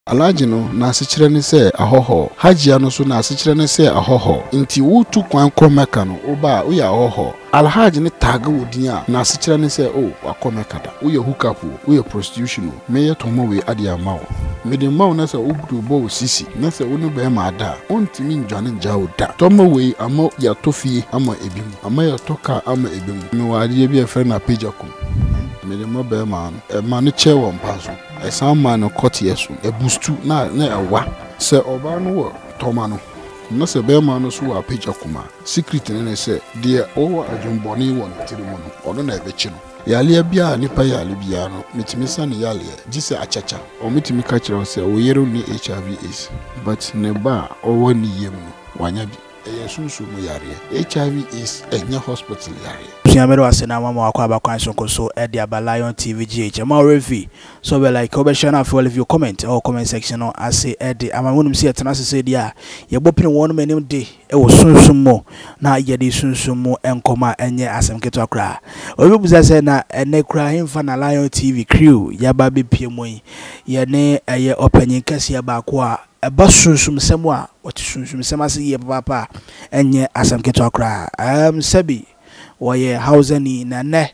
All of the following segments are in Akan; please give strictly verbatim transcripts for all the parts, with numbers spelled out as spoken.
Alaji no na asikyire ne se ahoho hajia no so na asikyire ne se ahoho nti wutu kwan kromeka no oba uya ahoho alhaji ne tag wodin a na asikyire ne se o akomeka da uye hookup uye prostitution meye tomo we ade amawo mede mawo na se obudu bo sisi na se wonu be ma ada ontimi njwane njawo da tomo we ama ya tofie ama ebimu ama ya toka ama ebimu me wade bi e fere na page akum mede mo be ma e ma ne che won paso e sama no kote yesu e boostu na na ewa se oba no wo toma no na se be ma no so wa page akuma secret ne ne se de o adwumboni won tiri mo no ono na ebechi no yale bia nipa yale bia no metimi sane yale gise achacha o metimi ka kire se o yero ni H I V AIDS but ne ba o woni yem no wanya bi e yesunsu mu yare H I V AIDS enya hospital yare Siamero asena mama wakwa abakwan sonko so e dia Lion T V G H ma review so be like obe share na for you comment or comment section no ase e de amawunum se etena se dia ye bopene wonu manim de e wo sunsun mo na ye de sunsun mo enkoma enye asem keto akra obi buza se na ene kra himfa na Lion T V crew ya ba be pie mo ye ne eye opanyin kase ya ba ko a eba sunsun semo a woti sunsun semo ase ye papa enye asem keto akra um sabi woye houseni na ne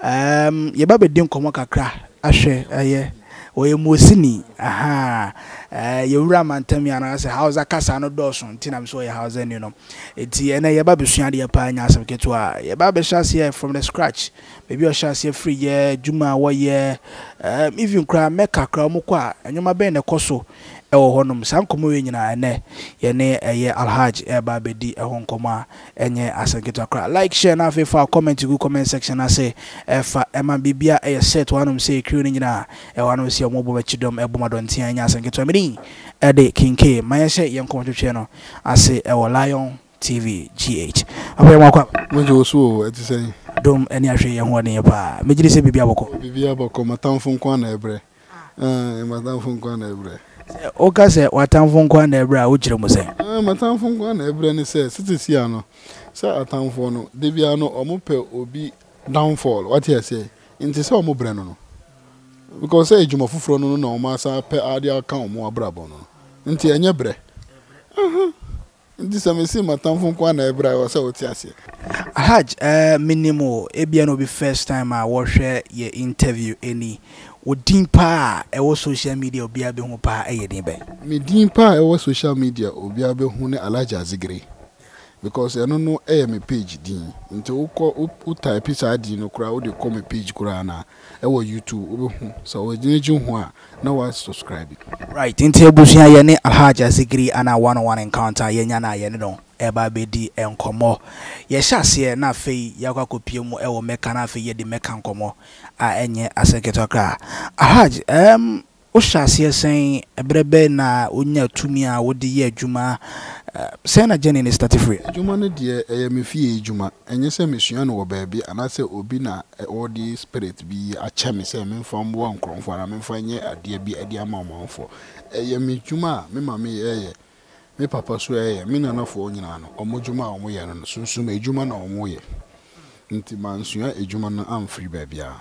um ye ba bedin komo kakra ahwe aye woye mosini aha eh ye wura mantami ana se hausa kasa no doso ntina mso ye houseni no eti ene ye ba besua de pa nya asem keto a ye ba be shase from the scratch maybe o shase free ye juma woye um even kra meka kra mo kwa enyoma ben ne koso ewo honum sankomo we nyina ene ye ne eye alhaji e ba bedi e honkoma enye asanketo akra like share na fe fa comment go comment section na say e fa e ma bibia e set wanum say crew nyina e wanum say omobo ba chidom e boma don tia nya asanketo amini e de kinke mayeshe ye nkomotwe no ase e wo Lion T V G H apo makwa mojo so e ti say dom eni ahwe ye ho ne pa mejiri se bibia boko bibia boko matamfo nkwa na ebre eh matamfo nkwa na ebre Oka se watamfo nkwa na ebra wo kire mo se eh matamfo nkwa na ebra ni se sitisi ano se atamfo no de bia no omope obi downfall what you say nti se omo bre no no because say ejuma fufuro no na omo asa pe ade aka omo abrabo no nti enye bre aha nti se me si matamfo nkwa na ebra wo se oti ase Haj eh minimo e bia no be first time I watch ye interview any Odin pa e wo social media obi abe hu pa e yedin be me din pa e wo social media obi abe hu ne alaja azigre because eno no e me page din nti wo ko wo type sa din no kura wo de ko me page kura na e wo YouTube obi hu so wo jinji hu a na wa subscribe right nti ebusia ye ne alhaji azigre ana one on one encounter ye nya na ye ne no eba bedi enkomo ye hyase na afei yakwa kopie mu e wo meka na afei ye de meka nkomo a enye aseketo kra alhaji em o hyase sen ebrebe na onya tumi a wodi ye adwuma sen na jeni ne start free adwuma ne de e me fie adwuma enye se mesua no wo baabi anase obi na odi spirit bi a cheme se me mfam wo nkromfo na me mfanye ade bi ade ama omanfo eye me adwuma me ma me ye me papa so eh me nana fo nyina no omodwuma omo ye no sunsum ejuma na omo ye nti mansua ejuma no amfree babia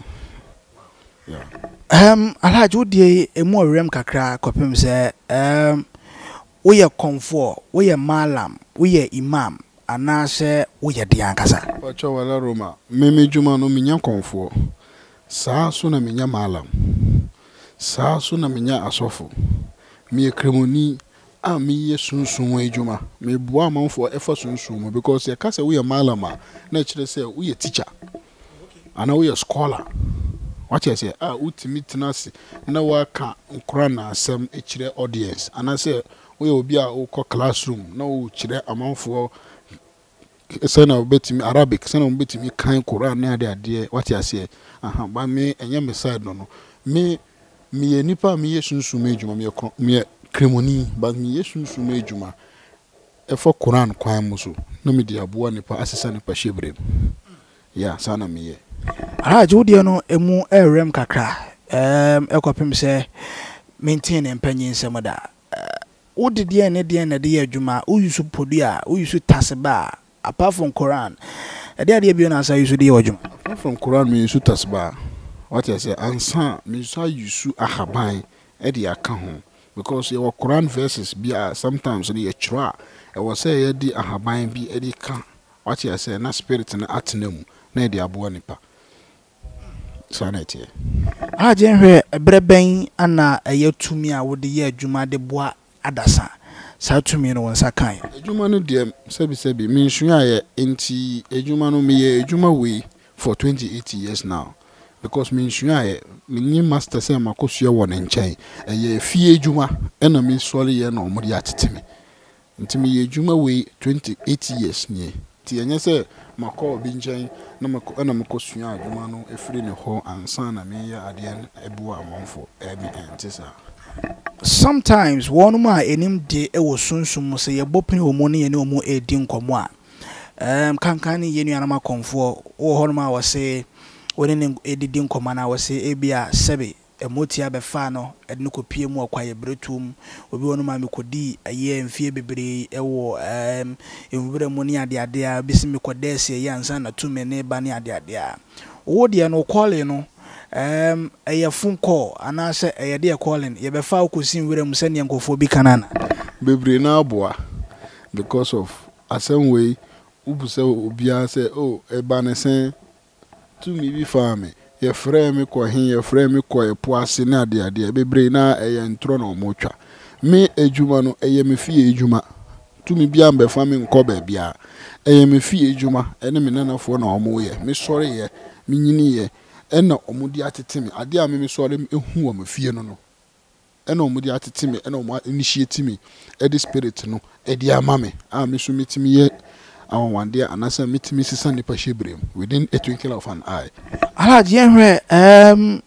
yeah um alhaji odie emu orem kakra kopem se um wo ye konfo wo ye malam wo ye imam anase wo ye de ankasa pacho wala roma me me ejuma no menya konfo saa so na menya malam saa so na menya asofo me kremoni a me ye sunsun ejuma me bua amanfo efa sunsun because ye kase we ye malama na kire se we ye teacher ana we ye scholar what you say ah utimi tenase na waka nkura na asem e kire audience ana se we ye obi a wo classroom na wo kire amanfo se na obetimi Arabic se na obetimi kan Quran na ade ade what you say aha ba me enye me side no no me me ye nipa me ye sunsun ejuma me me kremoni but me yesu suma ejuma e for Quran kwan muso no me dia boa nipa asesa nipa shebrem ya sana me ye alhaji wodi no emu erem kakra em ekopem se maintain empanyin semoda wodi de ne de na de adwuma uyusu podua uyusu tasba apart from Quran e de ade bi na asa yusu de adwuma apart from Quran me yusu tasba what you say ansa me so yusu ahaban e de aka ho because your Quran verses be uh, sometimes the chra e was say ye di ahaban bi e di ka what you say na spirit na atenam na e di aboa nipa sanity Alhaji enhwe ebreben ana eye tumi a wo de ye adwuma de boa adasa sa tumi no wonsa kan adwuma no de sebi sebi me nsu aye enti adwuma no me ye adwuma we for twenty-eight years now because me nsu aye me master say makosua won nchen eye fie adwuma ena me sori ye na omuri ateteme enti me ye adwuma we twenty-eight years nie ti enye say makọ bi nchen na makọ na makosua adwuma no efiri ne ho ansa na me ya ade ebu amonfo ebi entisa. Sometimes one ma enim de e wo sunsum se ye bopin omo ne ye ne omo e di nkomo a um kankan ye nua na makonfo wo ho ma wo se woni ne edidi nkomo na wo se ebia sebe emotia be fa no e de kopie mu akwaye bretum obi wonu ma me kodi aye mfie bebre e wo um ewure mu ne ade ade a bisi me kodese ye ansa na tume ne ba ne ade ade a wo de no call no um a phone call and I say a dear calling ye be fa kusin wure mu sene nkofo bi kanana bebre na aboa because of asem way ubuse obia say oh e ba ne sen to me bi fa me ye frɛ me ko hin ye frɛ me ko e po ase na ade ade bebre na e ye ntro na omotwa me ejuma no e ye me fie ejuma to me bia mbe fa me nko ba bia e ye me fie ejuma ene me nanafo na omo ye me sori ye me nyini ye ena omudi atetemi ade a me so ole ehu wo mafie no no ena omudi atetemi ena omo initiate me e the spirit no e di ama me a me so metimi ye awon wande anasa metimi sisa nipa shebrem within a twinkle of an eye. Alhaji enhwe um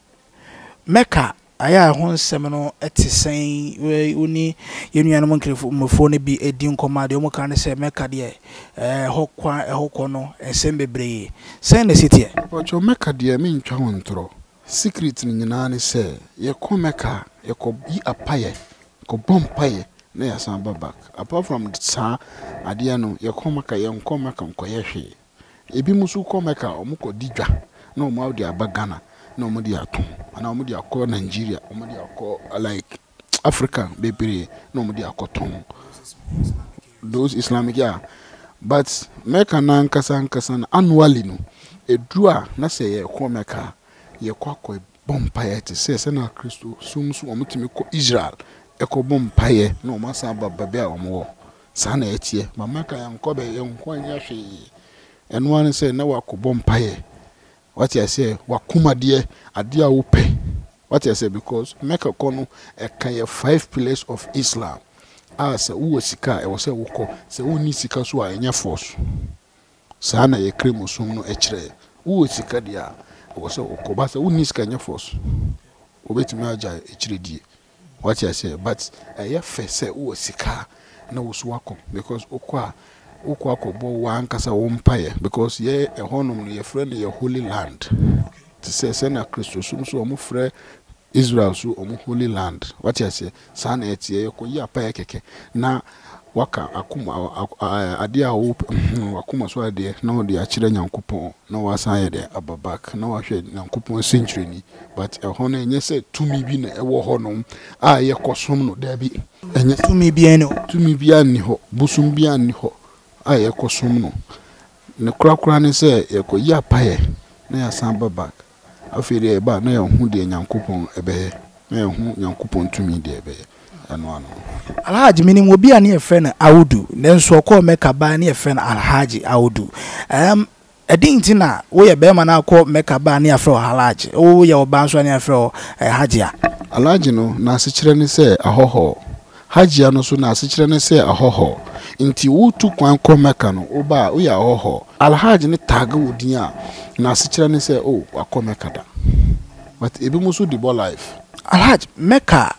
Mecca aya ho nsem no etisen we uni yenuanom nkrefo mfo ne bi edi nkomade omo kan se Mecca de eh hokwa ehokọ no ensem bebre sen na sitie ocho Mecca de me ntwa ho ntro secret ni nyina ne se ye ko Mecca ye ko yi apaye ko bompaye na ya san back apart from sa ade no ye ko Mecca ye nko Mecca nko ye hwe ebi musu ko Mecca omo ko didwa na omo awde abagana na omo di ato ana omo di akọ Nigeria omo di akọ like Africa bebre na omo di akoton those Islamic yeah but Mecca na nkasa nkasa na annually no edua na say ye ko Mecca ye kwa akọ bompaye te say say na Kristo sumsu omo timi ko Israel e ko bompaye na omo asa baba be a omo wo sa na etie ma Mecca ya nko be ye nko anya hwe eno an say na wa ko bompaye. What I say, wakuma de ade a wo pe. What I say because Mecca kono e kan five pillars of Islam. Ah say wo sika e wo say wo ko say wo ni sika so a enya force. Sa na ye kremo sum no e kire. Wo sika de a wo say wo ko ba say wo ni sika enya force. Obetimi aja e kire die. What I say but e ye fe say wo sika na wo so wako because okwa ukwa kobo wankasa wompaye because ye e honum ye friend ye holy land to say sena Christo sum so omo frɛ Israel so omo holy land what you say sana etie ye ko ya paye keke na waka akuma ade a wo akuma so ade na wo de akire Nyankopɔn na wasan ye de ababak na wahwe Nyankopɔn century ni but e hono enye say tumi bi na e wo honum a ye kosom no da bi enye tumi bi eno tumi bi ani ho busum bi ani ho aye kosum no ne krakra ne se ye ko ya paye na ya san back afiri e ba na ya hu de Nyankopon ebe na ya hu Nyankopon tumi de ebe ano ano Alhaji minim obi a ne efe na Audu nenso ko Mecca ba ne efe na Alhaji Audu um edin tina wo ye be ma na ko Mecca ba ne afro Alhaji wo ye oba so ne afro Haji a Alhaji no na sekire ne se ahoho Haji ano so na sekire ne se ahoho inti wutu kwan ko Mecca no oba o ya ahoho Alhaji ne tag wodin a na sekire ne se oh akọ Mecca da but ebi musu di bo life Alhaji Mecca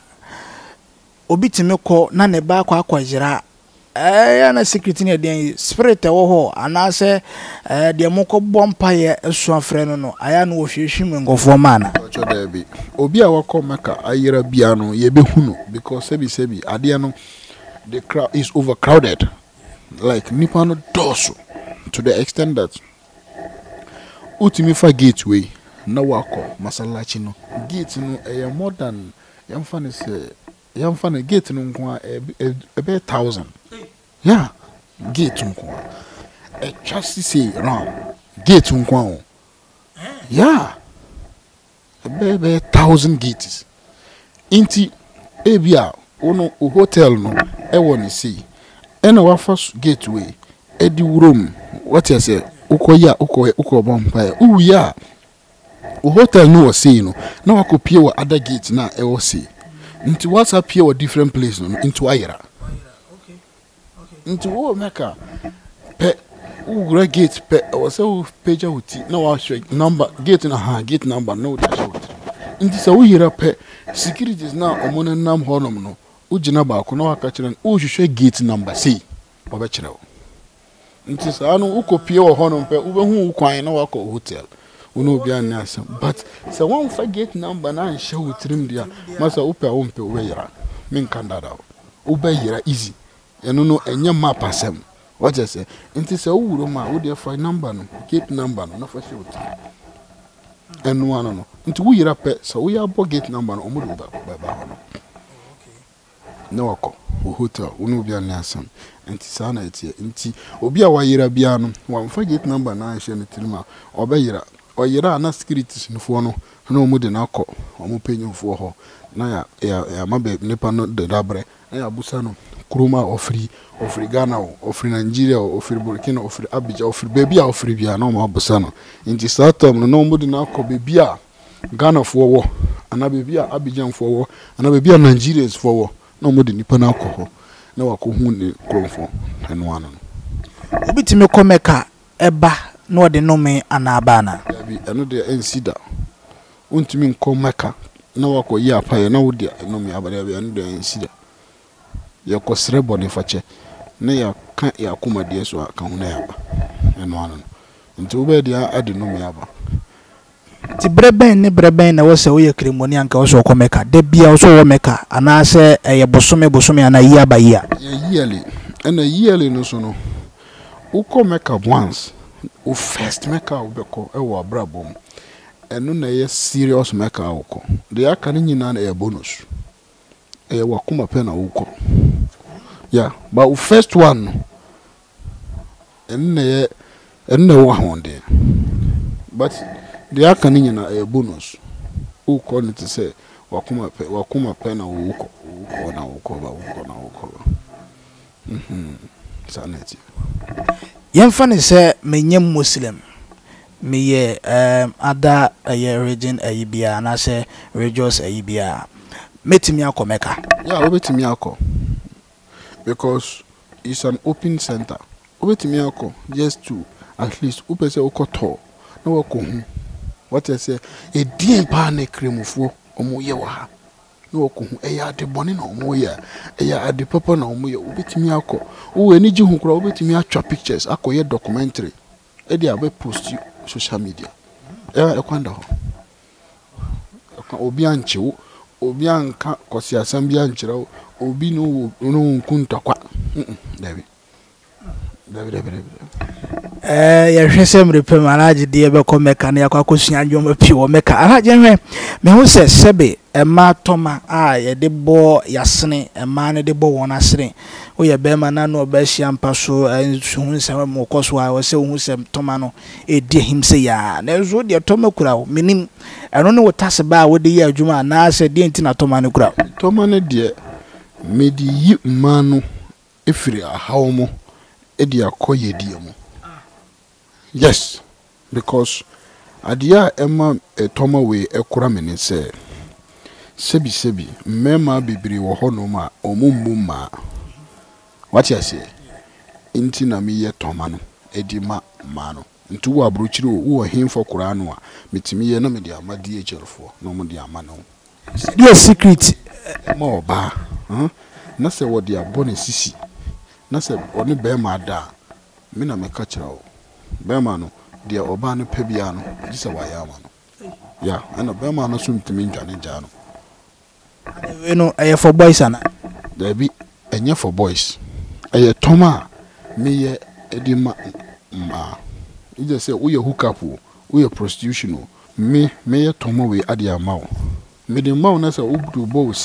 obi timi ko na ne ba kwa akwajira eh na security ne den spirit wo ho anase eh de moko bompa ye so afre no no aya no hwehwim ngofo mana ocho da bi obi a wako Mecca ayira bia no ye behu no because sebi sebi ade no the crowd is overcrowded like nipa no doso to the extent that utimi fa gateway na wako masalachi no gate no e more than yamfa ne say yam fa na gate no nko a e be thousand yeah gate nko a e just say round gate nko a yeah e be be thousand gates inti ebia ono o hotel no e woni see e na wa fa gateway e di wurom what you say ukoya ukoya ukobompa uwu ya o hotel no was say no na wakopie wa other gate na e wo say nti WhatsApp here wa different place no into ayira okay okay nti wo meka pe ugura gate pe o say o page wuti na wa show number gate na ha gate number no da show nti say wo yira pe securities na omona nam honom no ugina ba ko na waka kire o hwehwe gate number say oba kire wo nti say no ukopie wo honom pe ubehu kwan na waka hotel uno bia na asem but say one for gate number na show trim dia masa upe o mpe we yira min kandada ube yira easy eno no enye map asem what you say nti say wuro ma wo dey for number no gate number no na for show trim eno ano no nti wo yira pe so wo ya bo gate number no omudu ba ba ba no no wako hotel uno bia na asem nti sana etie nti obi a wa yira bia no wa for gate number na show ne trim a obe yira oyira na securities nfo no na omu de na akọ omu penyimfo ho na ya ya, ya mabe nipa no de dabre na ya busa no kuruma ofri ofri Ghana ofri Nigeria ofri Burkina ofri Abidjan ofri baby a ofri bia na omu busa no nti satom no na omu de na akọ baby a Ghana fo wo ana baby a Abidjan fo wo ana baby a Nigerians fo wo na omu de nipa na akọ ho na wako hu ne kromfo eno ano obitime komeka eba no de no me anabana bi eno de ensida untimi nko meka na wako yi apaye na wodi eno me abada bi eno de ensida ye ko srebo ne fache na ya ka ya kuma de so aka hu na ya ba eno ano nti wo be dia ade no me aba ti breben ne breben na wo se wo ye kremoni anka wo so ko meka de bia wo so wo meka ana se ye bosome bosome ana yi aba yi a ye yele ena yele no so no uko meka once o first meka obeko e wo abrabom enu na ye serious meka uko de aka ni nyina na ye bonus e wakuma pe na uko yeah but o first one enu na ye enu na wo honde but de aka ni nyina e bonus uko ni to say wakuma pe wakuma pe na uko uko na uko ba uko na uko mhm saneti yemfa ne se menye muslim meye um ada aye region ayibia na se regions ayibia metimi akomeka yeah obetimi akọ because it's an open center obetimi akọ just to at least upese okoto na wako hu what I say e din pa na kremufo omo ye wa na wako hu e ya de bone na omo ye e ya ade papa na omo ye obetimi akọ wo eni ji hu kura obetimi atwa pictures akoye documentary e dey abe post social media e e kwanda ho obi anche obi anka kosi asem bi anchira obi no no nkunta kwa dabi dabi dabi eh ya hwese mrepe manaje de be ko meka na yakwa kosua adwom pi wo meka araje hwe me hu se sebe ema toma a ye de bo yasene ema ne de bo won asere o ye be ma na no ba hia mpa so hu se mo koso a wo se hu se toma no e de him se ya na zo de toma kura wo minim eno ne wotase ba wo de ye adwuma na se de ntina toma ne kura toma ne de medi yi manu efiri ahawmo e de akoye die mu yes because adia ema etoma we ekura meni se sebi sebi mema bibiri wo hono ma omummu ma what you say inti na mi ye toma no edi ma ma no ntu wo abrochiri wo hemfo kura no a metimi ye na me dia ma die cherfo no mo dia ma no the secret ma oba hm na se wo dia bone sisi na se oni be ma da me na me ka kira wo bema no de oba no pebia no dise wa ya ma no ya ana bema no sumtimi ntwane ja no we no aye for boys ana there be enye for boys aye toma me ye edima ma ije say we hook up we prostitution me me ye toma we ade ama wo me de ma wo na say obudu bo sisi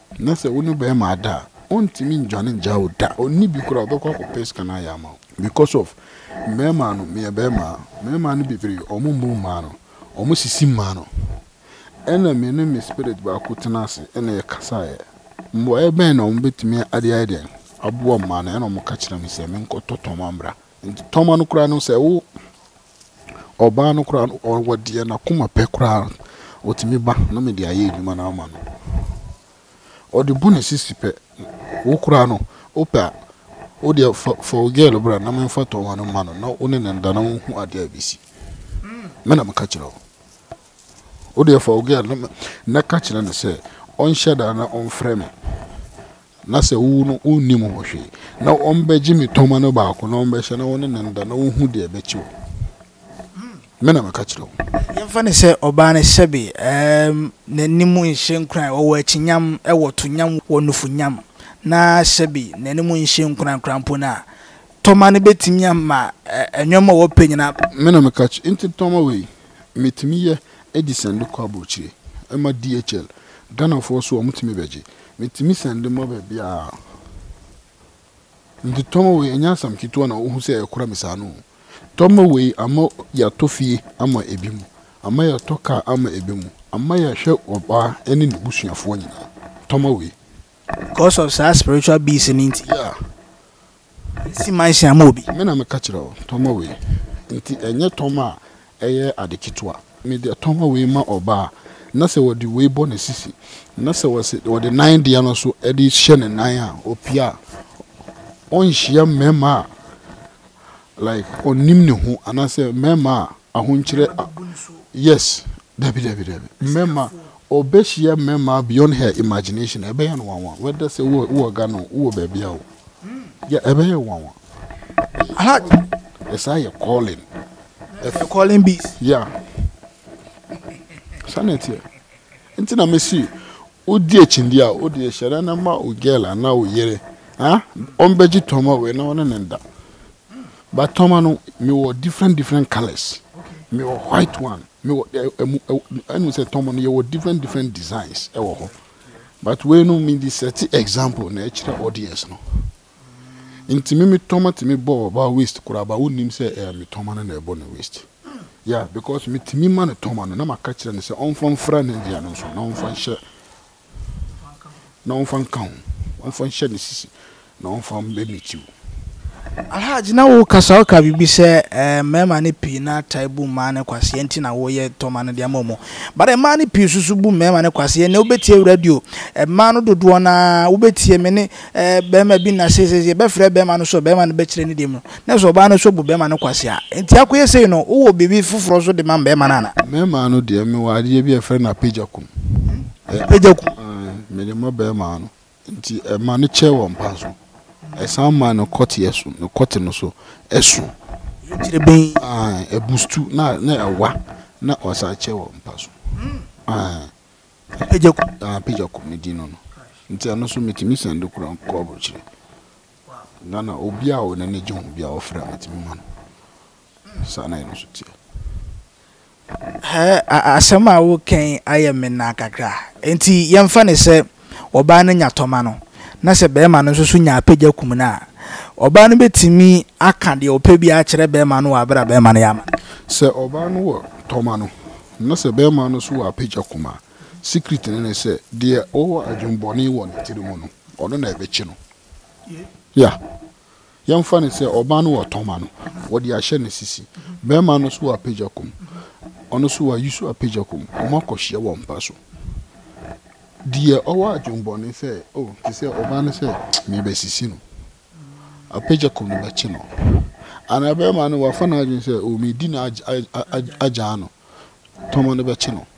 na se wonu be ma da ontimi njane nja oda oni bi kura obekọ ko pes kana ya ma because of me ma no me be ma me ma no bibiri omo mbu ma no omo sisi ma no ena me ne me spirit ba ko tenase ena ye kasa ye mbo e ben na omo betimi ade ade abo ma na ena omo ka kira me se me nko totoma mbra nti toma no kura no se wo oba no kura no wodi na kuma pe kura otimi ba na me dia ye eduma na ama no odi bune sisi pe wo kura no opa odi for girl bra na me fa to wano mano na one ne nda na hu ade abisi me na maka kira odi for girl na ka kira ne se on shada na on frame na se wu no onni mo hwe na on beji mi toma no ba ko na on be hye na one ne nda na hu de abechi me na maka kira yemfa ne se oba ne sebi em nanimu nhye nkran wo achinyam e wo tonyam wo nufunyam na sebi nanimu nhye nkran krampo na toma ne betimi ama enwoma wo penyina me na maka kira inti toma we metimi ye edison ko abochire ema D H L dana fo so omutimi beje metimi sende mo be bia ndi toma we enya sam kitwa na ohu se ekora misano toma we ama ya tofie ama ebimu ama ya toka ama ebimu ama ya hwe oba eni nebusuafo nyina toma we because of sa spiritual beings ninti yeah si mansi amobi me na me ka kira toma we nti enye toma eye adekitwa me de toma we ma oba na se wodi we bo na sisi na se wose wodi nine dia no so edi hye ne nine a opia on hia mema like onim ne hu anase mema ahonkyere yes dabi dabi dabi mema obehia mema beyond her imagination ebe ya no wanwa whether say wo wo ga no wo ba bia wo ya ebe ya wanwa ala esa ye calling if you calling bees yeah sanete ntina mesi odi echindi a odi ehera na ma o girl na o yere ha ombeji toma we na wona nda but toma no me wo different different colors me wo white one me wo anu say toma no ye wo different different designs e wo ho but we no mean the set example na ekira audience no intimi me toma timi bo ba waste kura ba wonim say e me toma na e bo na waste yeah because me timi man toma no na maka kira ne say on from fra na dia no so na on fan hye na on fan kan on fan hye ne sisi na on fan be mitiu alhaji na wo kasa ka bibi se eh mema ne pi na taibu ma ne kwase enti na wo ye toma no de amomo bare ma ne pi susu bu mema ne kwase ne obetie radio eh ma no dodo na obetie me ne eh bema bi na sesese be frɛ bema no so bema no be kire ne dem na so ba no so bu bema no kwase a enti akoye sei no wo bibi fufuro so de ma bema na na mema no de me wa de bi e frɛ na pejakum pejakum me de ma bema no enti e ma no che wo mpa so esa ma no kote yesu no kote no so esu yire ben ah e boostu na na ewa na osa che wo mpa so ah pejakum ah pejakum ni dino no nti ano so metimi sande kura ko abochire na na obi a o na ne jom bia ofra metimi ma no sa na no so tie he asema wo ken ayeme na kakra enti yemfa ne se oba na nyatoma no na se bema no so nya apagya kum na oba no betimi aka de opa bi a kire bema no wa bra bema no yama se oba no wo toma no na se bema no so wa apagya kum a secret ne ne se de o adwumboni wo ne tiri mu no ono na ebechi no yeah yamfa ne se oba no wo toma no wo de ahye ne sisi bema no so wa apagya kum ono so wa yusu apagya kum o makohye wo mpa so die owa adwumboni se oh ti se oba no se me be sisi no apagya kum no be chi no ana be ma no wa fa na adwun se o me di na aja no toma no be chi no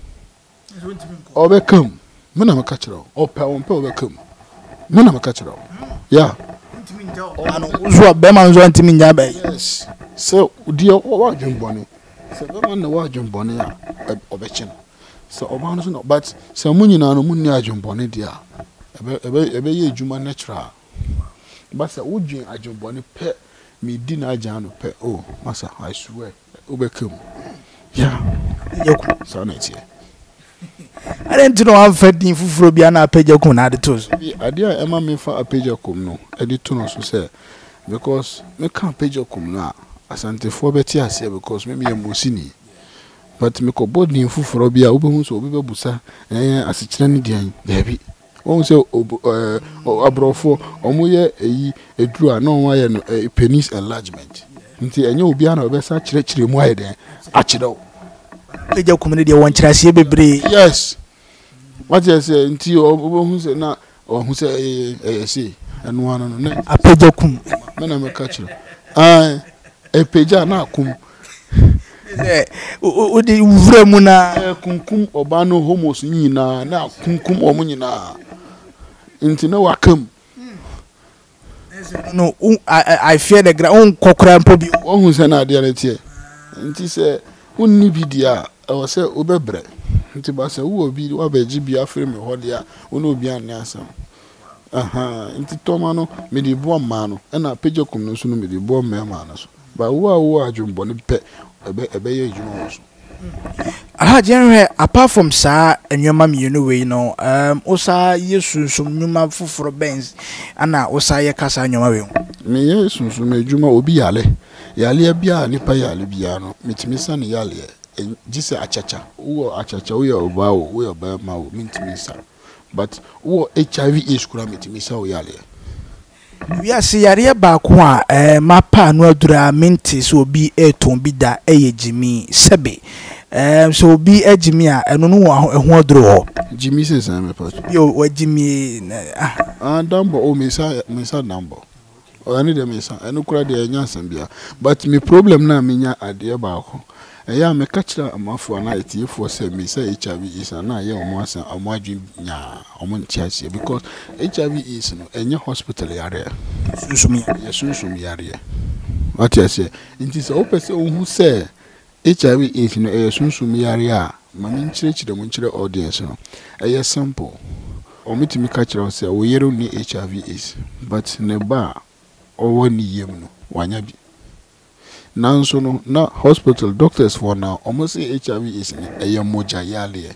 obekam me na maka kira o pe o pe obekam me na maka kira yeah ano uzo be ma nzo ntimi nya be yes so die owa adwumboni se be ma na wa adwumboni a obechi no so oba no no but se munyina no munni adwumboni dia ebe ebe ebe ye ejuma natural but se wudwen adwumboni pe me di na aja no pe oh masa I swear obekam yeah yeku so na tie I didn't know I'm fed in for Biana Pejakum at the toes. I dear Emma me for a page of cum no, editor so say, because me can't page of cum now. Asante for better say because maybe a Musini. But me ko body in for Obia, Ubu, so Biba Busa, eh, as a channel, baby. One say, uh, Abrofo, Omoye, a drew no wire, a penis enlargement. Until I know Biana Bessa church wide there, Achido. Peja community one chassis baby. Yes. What you say until who say not, or who say, a say, and one on the next. A peja cum. Men I'm a catcher. I a peja na cum. Udi vremuna Kunkum Obano homos nina, now Kunkum Omunina. Into no welcome. No, I I fear the ground cockram probably. One who's an idea. And he said, who need be dear? I was say, Ubebre. Into Bassa, who will be what G B A frame or dear, who will be an answer. Aha, into Tomano, made the born man, and a page of commotion with the born man manners. But who are you bonnet pet a bay you know? Ah, generally, apart from Sir and your mammy, you know, you know, um, Osa, you soon some new man for Benz, and now Osaya Casa and your way. Me, yes, soon may Juma will be yale. Yalia bia, nipa yale biano, meet me son yale, and Jissa Achacha, who are Achacha, we are bow, we are by mouth, mean to me, sir. But who H I V is crammed to me, so yale. We are see a back one, eh, mapa no dra mintis will be a tombi da a Jimmy Sebe. Um, so be a Jimmy, and no one who draw. Jimmy says I'm a person. You were Jimmy, ah, Dumbo, oh, Miss Miss Dumbo. Or any of Miss, I know crowd the Yansambia. But my problem now, Minya, at the Abako. A young me catch a month for a night, if for say me say H I V is an eye or once a more dream, ya, or one chassis, because H I V is in your hospital area. Yes, soon, area. What I say, it is open who say H I V is in a soon area. My church, the Munchra audience, a yes sample. Or me to me catch or say, we don't need H I V is, but in a bar or one year, one yabi. Now, so no, now hospital doctors for now almost say H I V is a moja yali.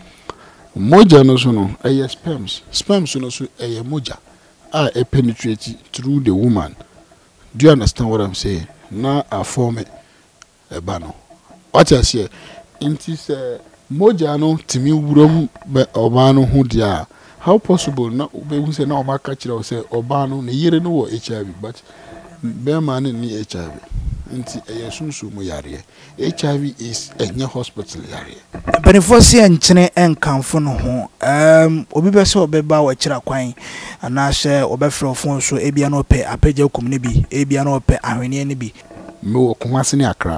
Moja no so no, a sperms. Sperms no so a moja. Ah, a penetrate through the woman. Do you understand what I'm saying? Now I form it a bano. What I say, it is a moja no timi wurum be obano who dia. How possible now? We say now my catcher or say obano ne yere no H I V, but bear man ni H I V. Nti e sunsu mu yare H I V is enye hospital yare benefo se enchene enkanfo no ho um obi be se obeba wa kira kwan ana hye obefre ofon so ebia no pe apagya kum ne bi ebia no pe ahwene ne bi me wo Kumasi ne Accra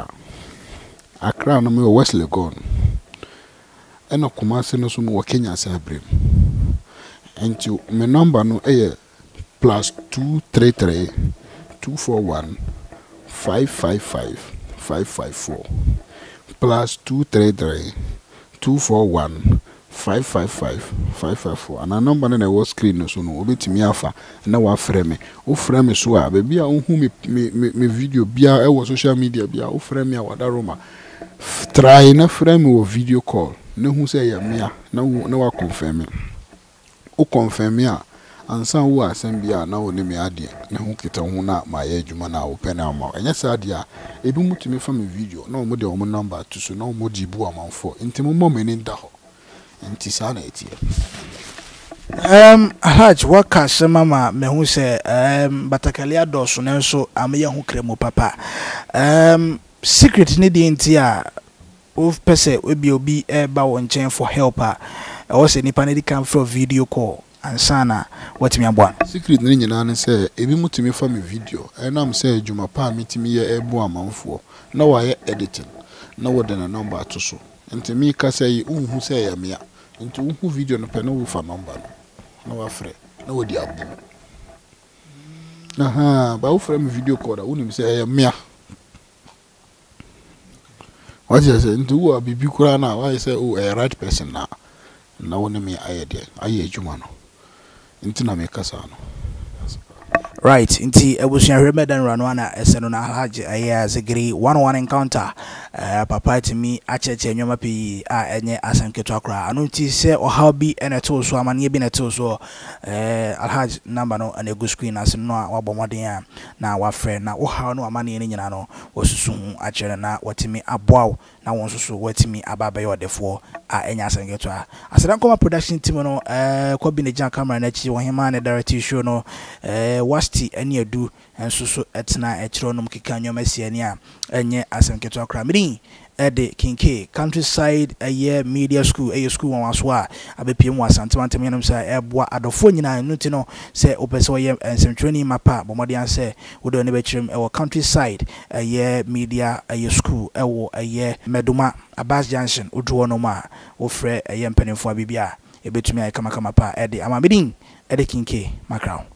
Accra no me wo West Legon eno Kumasi no so mu wo Kenya Sabrem enti me number no e plus two three three two four one five five five five five four plus two three three two four one five five five five five four and a number na was screen no so no obetimi afa na wa frɛ me o frɛ me so a baby a ohu me me me video bia e wo social media bia o frɛ me a wada roma try na frɛ me o video call na hu sɛ ya me a na na wa confirm me o confirm me a ansa wo asem bia na wo ne me ade ne hu kita hu na ma ya adwuma na wo pɛ na ma enya sa ade a ebi mutumi fa me video na wo de wo number to so na wo di bu amanfo nti mo mo me ni nda ho nti sa na etie um Haj waka sema ma me hu se um batakalia doso ne so amye hu kremo papa um secret ni di nti a of pese obi obi e ba wo nchen for help a e wo se nipa ne di come for video call ansana what me abwan secret ni nyina ne say ebi mutumi fa me video enam say adwuma pa mitimi ye ebo amanfo na wa ye editing na wo de na number to so nti mi ka say unhu say ya me nti unhu video no pe na wo fa number no na wa frɛ na wo di abu aha ba wo frɛ me video call da unim say ya me what you say nti wo bibi kura na wa say oh a right person na na wo ne me aye de aye adwuma no intina me kasa no right inti ebusuan hweme dan rano ana eseno na Haji aya zigiri one on one encounter eh papa timi acheche nyoma pi a enye asem keto akra anu ti se ohaw bi ene to so amane bi ne to so eh alhaj number no na go screen as no a wabomoden a na wa frɛ na ohaw no amane ne nyina no osusu hu akere na watimi aboaw na won susu watimi ababa yodefo a enya asem keto a asadan koma production team no eh ko bi ne jan camera na chi wo hema ne director show no eh wasti ene adu ensusu etna ekiro no mkeka nyoma siani a enye asem keto akra mini ede kinke countryside aye media school aye school wan waso a abepiem wasantewantem yenum sa eboa adofo nyina nuti no se opese wo ye ensemtwani mapa bomode anse wodo ne bekirem ewo countryside aye media aye school ewo aye meduma Abbas Junction oduwo no ma wo frɛ aye mpanimfo abibia ebetumi ay kama kama pa ede amabidin ede kinke makra